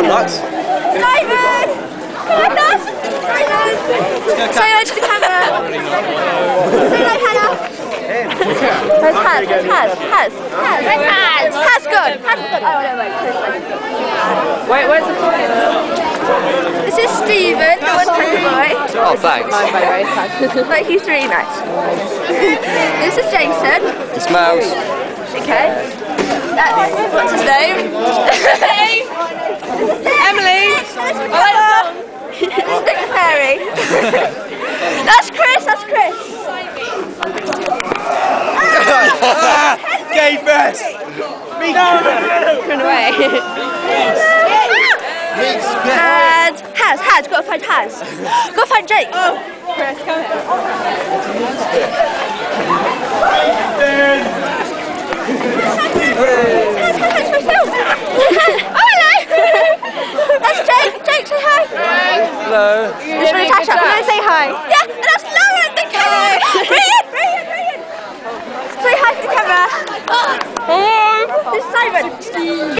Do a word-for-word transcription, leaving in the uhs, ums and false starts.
nuts. David! Come on, nuts! David! Say hello to the camera. Say hello, Hannah. Where's Haz? Where's Haz? Haz? Haz? Where's Haz? Haz good. Haz good. Oh, no, wait. Wait, where's the toy? This is Stephen, the woodpecker boy. Oh, thanks. Mine, by the way, it's Haz. Like, he's really nice. This is Jason. It smells. Okay. Uh, what's his name? Emily! This is Nick Perry. That's Chris, that's Chris. Gay best! Me Run away. And Haz, Haz, gotta find Haz. Gotta find Jake. Chris, come here.